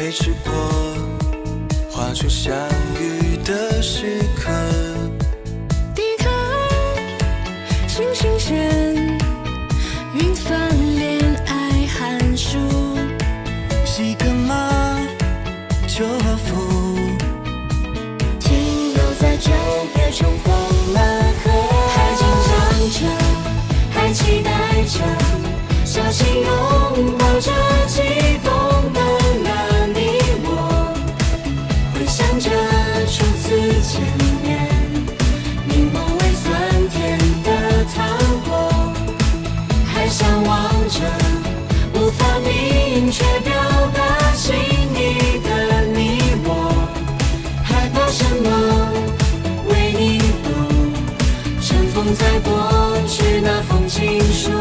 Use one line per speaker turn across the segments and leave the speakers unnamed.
维持过画出相遇的时刻，
地壳星星线，云算恋爱函数，
洗个马就和服，
停留在就别重逢那刻，还紧张着，还期待着，小心拥抱着激动的那你我，回想着初次见面，柠檬味酸甜的糖果，还向往着无法明确表达心意的你我，害怕什么为你读，尘封在过去那封情书。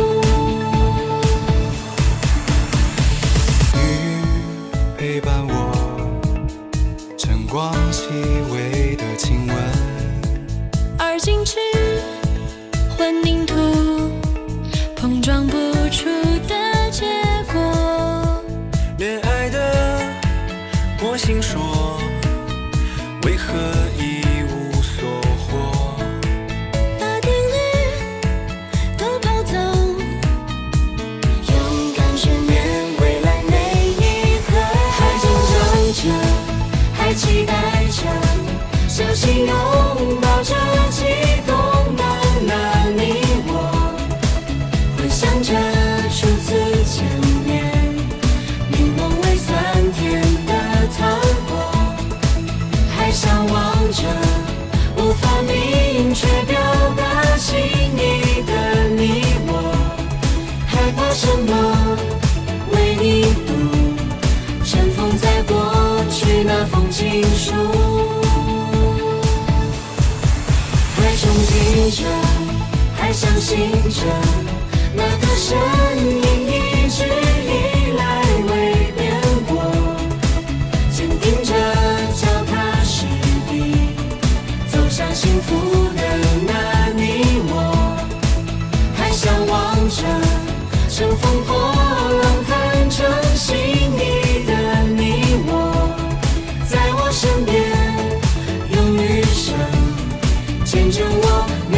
陪伴我晨光细微的亲吻，
而矜持混凝土碰撞不出的结果，
恋爱的模型说为何一无所获，
把定律都抛走，勇敢去面未来每一刻，还紧张着，还期待着，小心拥抱着激动的那你我，回想着初次见面，柠檬味酸甜的糖果，还向往着无法明确表达心意的你我，害怕什么为你读，尘封在过去那封情书，还憧憬着，还相信着，那个身影一直以来未变过，坚定着脚踏实地走向幸福的那你我，还向往着乘风破浪看成心意的你我，在我身边用余生见证我